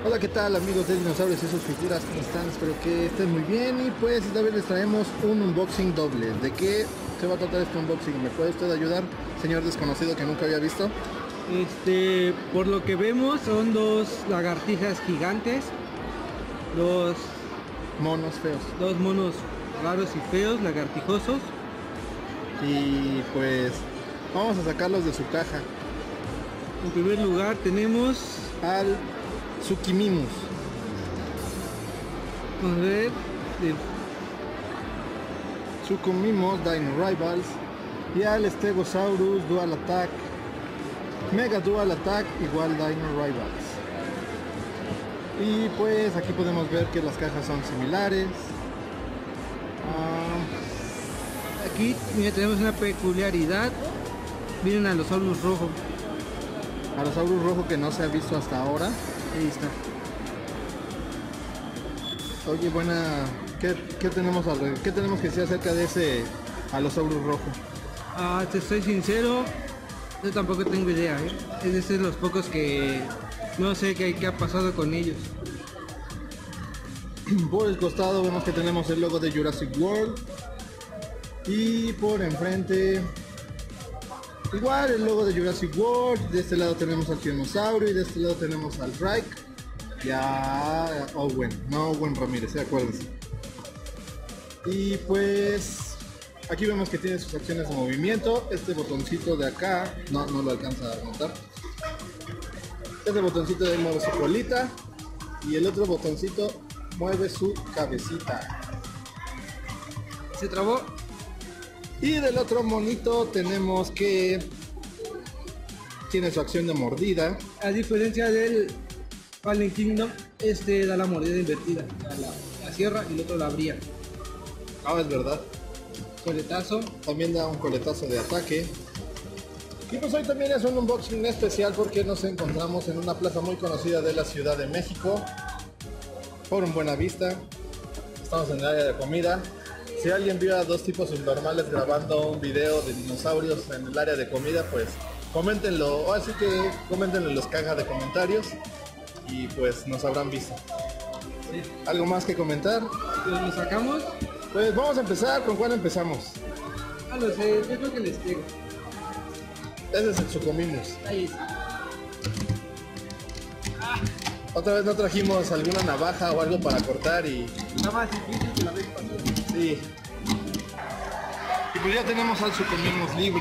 Hola, ¿qué tal amigos de dinosaurios y sus figuras? ¿Cómo están? Espero que estén muy bien. Y pues esta vez les traemos un unboxing doble. ¿De qué se va a tratar este unboxing? ¿Me puede usted ayudar, señor desconocido que nunca había visto? Por lo que vemos son dos lagartijas gigantes, dos, Monos feos. dos monos raros y feos, lagartijosos. Y pues vamos a sacarlos de su caja. En primer lugar tenemos, Al Tsukimimus. vamos a ver, el Tsukimimus Dino Rivals. Y al Stegosaurus Dual Attack. Mega Dual Attack igual Dino Rivals. Y pues aquí podemos ver que las cajas son similares. aquí mira, tenemos una peculiaridad, miren a los Allosaurus rojo, Allosaurus rojo que no se ha visto hasta ahora. ahí está. Oye, buena. ¿Qué tenemos qué tenemos que decir acerca de ese Allosaurus rojo? Te soy sincero, yo tampoco tengo idea, es de los pocos que no sé qué ha pasado con ellos. Por el costado vemos que tenemos el logo de Jurassic World. Y por enfrente igual el logo de Jurassic World. De este lado tenemos al Tiranosaurio y de este lado tenemos al Reich. Ya Owen, no Owen Ramírez, acuérdense. Y pues aquí vemos que tiene sus acciones de movimiento. Este botoncito de acá no lo alcanza a notar. Este botoncito de mueve su colita y el otro botoncito mueve su cabecita. Se trabó. Y del otro monito tenemos que tiene su acción de mordida. A diferencia del Fallen Kingdom, da la mordida invertida, o sea, la cierra y el otro la abría. Ah, es verdad. Coletazo. También da un coletazo de ataque. Y pues hoy también es un unboxing especial porque nos encontramos en una plaza muy conocida de la Ciudad de México, Forum Buenavista. Estamos en el área de comida. Si alguien vio a dos tipos subnormales grabando un video de dinosaurios en el área de comida, pues coméntenlo, o así que coméntenlo en las cajas de comentarios y pues nos habrán visto. Sí. ¿Algo más que comentar? Lo sacamos. Pues vamos a empezar. ¿Con cuál empezamos? No lo sé, yo creo que les tengo. Ese es el Tsukimimus. Ahí está. Otra vez no trajimos alguna navaja o algo para cortar y... Está más difícil que la vez pasada. sí. Y pues ya tenemos al Tsukimimus libre.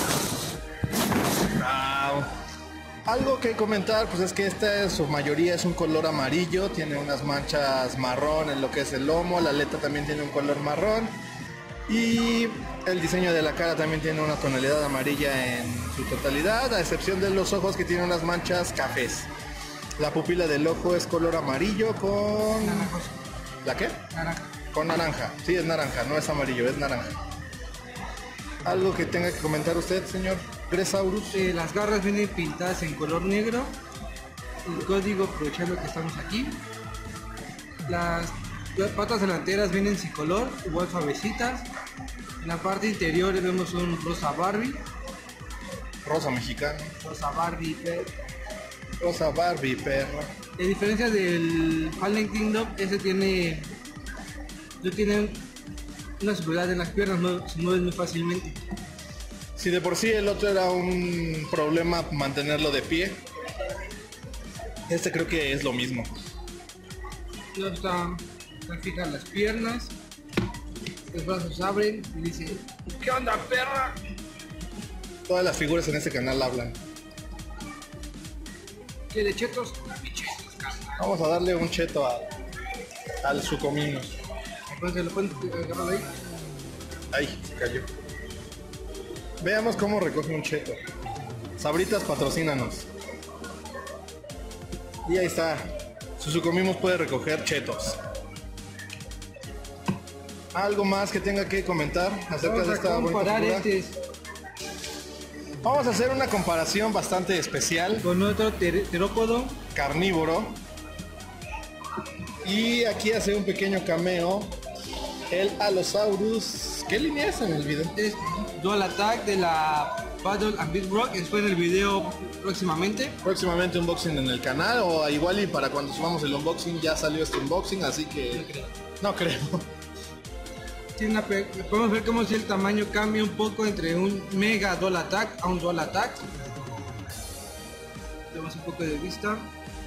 Algo que comentar pues es que esta en su mayoría es un color amarillo. Tiene unas manchas marrón en lo que es el lomo. La aleta también tiene un color marrón. Y el diseño de la cara también tiene una tonalidad amarilla en su totalidad, a excepción de los ojos que tienen unas manchas cafés. La pupila del ojo es color amarillo con... Naranjoso. ¿La qué? Naranja. Con naranja. Sí, es naranja, no es amarillo, es naranja. ¿Algo que tenga que comentar usted, señor Gresaurus? Las garras vienen pintadas en color negro. El código, aprovechando que estamos aquí. Las patas delanteras vienen sin color, igual suavecitas. En la parte interior vemos un rosa Barbie. Rosa mexicana. Rosa Barbie. Rosa Barbie, perro. A diferencia del Fallen Kingdom, no tiene una seguridad en las piernas, se mueven muy fácilmente. Si de por sí el otro era un problema mantenerlo de pie, este creo que es lo mismo. No están fijas las piernas, los brazos abren y dice: ¿qué onda, perra? Todas las figuras en este canal hablan. ¿Qué de chetos? Pichetos, Vamos a darle un cheto al Tsukimimus. entonces lo pueden agarrar ahí. Ay, se cayó. Veamos cómo recoge un cheto. Sabritas, patrocínanos. Y ahí está. Su Tsukimimus puede recoger chetos. ¿Algo más que tenga que comentar acerca Vamos de a esta bonita comparar figura? Vamos a hacer una comparación bastante especial. Con otro terópodo. Carnívoro. Y aquí hace un pequeño cameo el Allosaurus. ¿Qué línea es en el video? Es Dual Attack de la Battle and Beat Rock. Después del video próximamente. Próximamente unboxing en el canal, o igual y para cuando subamos el unboxing ya salió este unboxing, así que no creo. Podemos ver cómo si el tamaño cambia un poco entre un Mega Dual Attack a un Dual Attack. Damos un poco de vista.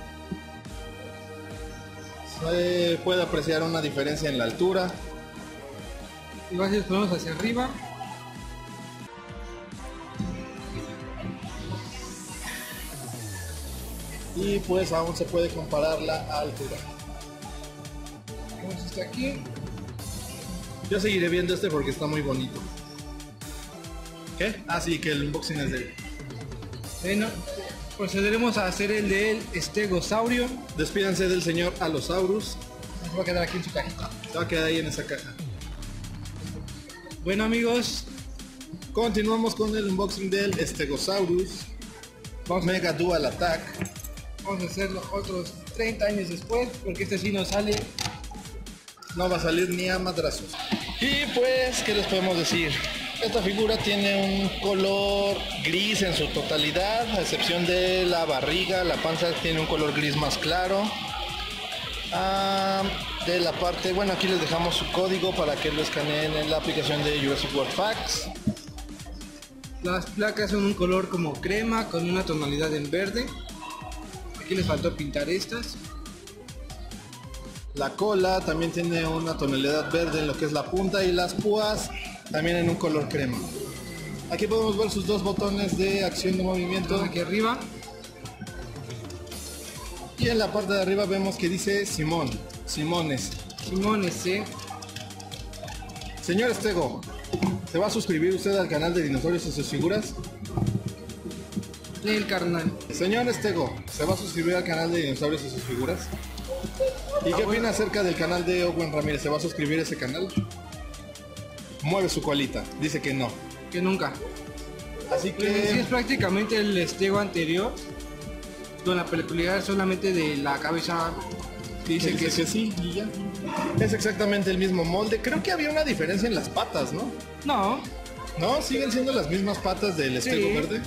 Se puede apreciar una diferencia en la altura. Igual si nos ponemos hacia arriba. Y pues aún se puede comparar la altura. Vamos hasta aquí. Yo seguiré viendo este porque está muy bonito. ¿Qué? Ah, sí, que el unboxing es de él. Bueno, procederemos a hacer el del Stegosaurio. Despídanse del señor Allosaurus. Nos va a quedar aquí en su cajita. Se va a quedar ahí en esa caja. Bueno amigos, continuamos con el unboxing del Stegosaurus Mega Dual Attack. Vamos a hacerlo otros 30 años después, porque este sí no sale. No va a salir ni a madrazos. Y pues, ¿qué les podemos decir? Esta figura tiene un color gris en su totalidad, a excepción de la barriga. La panza tiene un color gris más claro. De la parte, bueno, aquí les dejamos su código para que lo escaneen en la aplicación de Jurassic World Facts. Las placas son un color como crema con una tonalidad en verde. Aquí les faltó pintar estas. La cola también tiene una tonalidad verde en lo que es la punta, y las púas también en un color crema. Aquí podemos ver sus dos botones de acción de movimiento. Aquí arriba. Y en la parte de arriba vemos que dice Simones. Simones, ¿sí? Señor Stego, ¿se va a suscribir usted al canal de Dinosaurios y sus figuras? El carnal. Señor Stego, ¿se va a suscribir al canal de Dinosaurios y sus figuras? ¿Y qué opina acerca del canal de Owen Ramírez? ¿Se va a suscribir a ese canal? Mueve su colita, dice que no. Que nunca. Así que... Sí, es prácticamente el Stego anterior, con la peculiaridad solamente de la cabeza. Dice que sí, y ya. Es exactamente el mismo molde. Creo que había una diferencia en las patas, ¿no? No. ¿No? ¿Siguen siendo las mismas patas del Stego verde?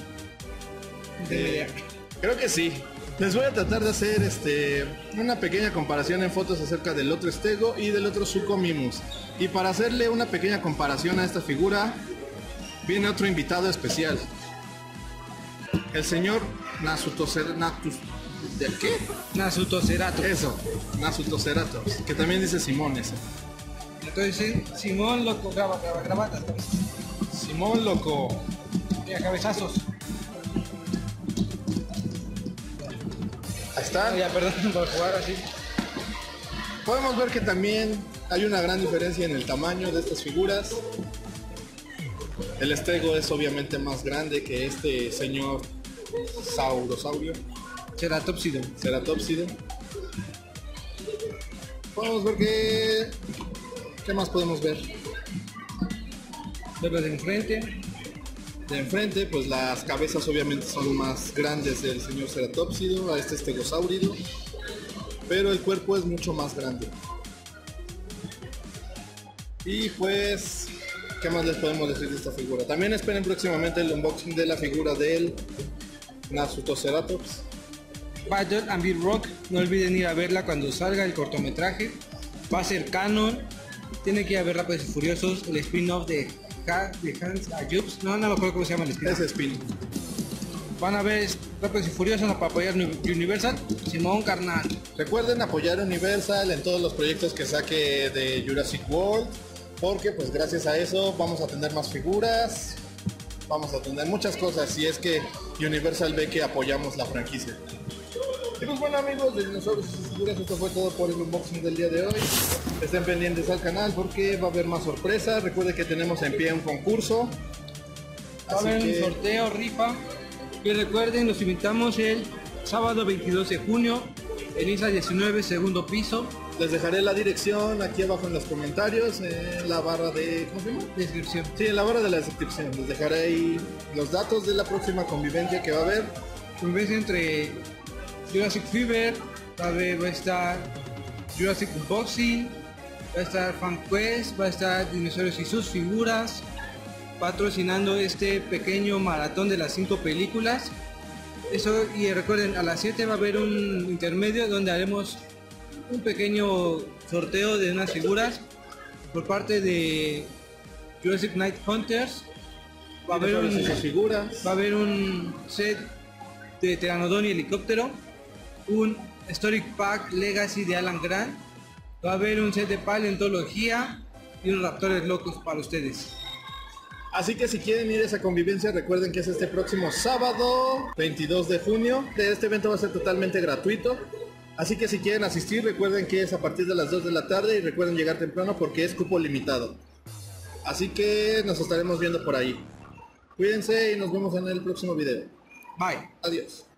Creo que sí. Les voy a tratar de hacer una pequeña comparación en fotos acerca del otro Stego y del otro Suchomimus. Y para hacerle una pequeña comparación a esta figura, viene otro invitado especial. El señor Nasutoceratops. ¿De qué? Nasutoceratops. Eso, Nasutoceratops, que también dice Simones. Entonces, Simón Loco, grabata. Simón Loco. Mira, cabezazos. Ahí está. Ya, perdón por jugar así. Podemos ver que también hay una gran diferencia en el tamaño de estas figuras. El Stego es obviamente más grande que este señor Saurosaurio. Ceratopsido. Podemos ver que... ¿Qué más podemos ver? Verlos de enfrente. De enfrente, pues las cabezas obviamente son más grandes del señor Ceratopsido, a este Stegosaurido, pero el cuerpo es mucho más grande. Y pues, ¿qué más les podemos decir de esta figura? También esperen próximamente el unboxing de la figura del Nasutoceratops. Battle and Beat Rock, no olviden ir a verla cuando salga el cortometraje. Va a ser canon. Tienen que ir a ver Rápidos y Furiosos, el spin-off de Hans Ayubs. No me acuerdo cómo se llama el spin-off. Ese spin. Van a ver Rápidos y Furiosos para apoyar Universal. Simón, carnal. Recuerden apoyar Universal en todos los proyectos que saque de Jurassic World, porque pues gracias a eso vamos a tener más figuras, vamos a tener muchas cosas, si es que Universal ve que apoyamos la franquicia. Y pues bueno amigos de Dinosaurios y sus figuras, esto fue todo por el unboxing del día de hoy. Estén pendientes al canal porque va a haber más sorpresas. Recuerden que tenemos en pie un concurso. Va a haber un sorteo, rifa. Y recuerden, los invitamos el sábado 22 de junio en ISA 19, segundo piso. Les dejaré la dirección aquí abajo en los comentarios, en la barra de... ¿cómo se llama? Descripción. Sí, en la barra de la descripción. Les dejaré ahí los datos de la próxima convivencia que va a haber. Convivencia entre Jurassic Fever, va a estar Jurassic Unboxing, va a estar Fan Quest, va a estar Dinosaurios y sus figuras. patrocinando este pequeño maratón de las 5 películas. Eso, y recuerden, a las 7 va a haber un intermedio donde haremos un pequeño sorteo de unas figuras por parte de Jurassic Night Hunters. Va a haber un set de Pteranodon y helicóptero, un Story Pack Legacy de Alan Grant, va a haber un set de paleontología y unos raptores locos para ustedes. Así que si quieren ir a esa convivencia, recuerden que es este próximo sábado 22 de junio. Este evento va a ser totalmente gratuito. Así que si quieren asistir, recuerden que es a partir de las 2 de la tarde y recuerden llegar temprano porque es cupo limitado. Así que nos estaremos viendo por ahí. Cuídense y nos vemos en el próximo video. Bye. Adiós.